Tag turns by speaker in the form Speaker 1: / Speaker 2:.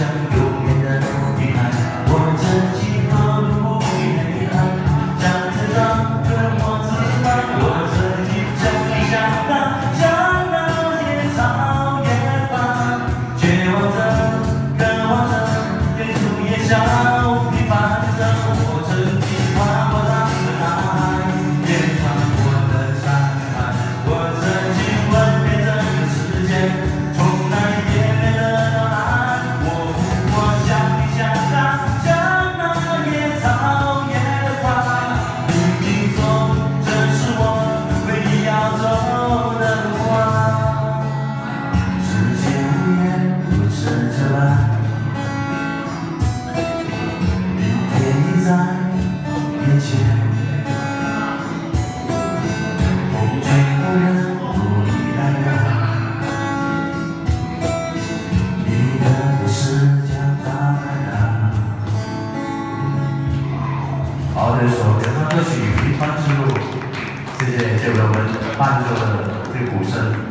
Speaker 1: 向永远的彼岸。我曾经落入无边黑暗，想成长，渴望自满。我曾经想你想他，想到野草野花，绝望着，渴望着，远处夜宵平凡着。我曾经跨过他的海，也穿过了山海。我曾经问遍这个世界，从来也没得到答案。我想你想他，像那野草野花。冥冥中，这是我唯一要走的路啊。世间无言，如此这般。明天已在眼前。 风吹过人不依然你的故事将打开。好，这首原创歌曲《平凡之路》，谢谢我们伴奏的这个鼓声。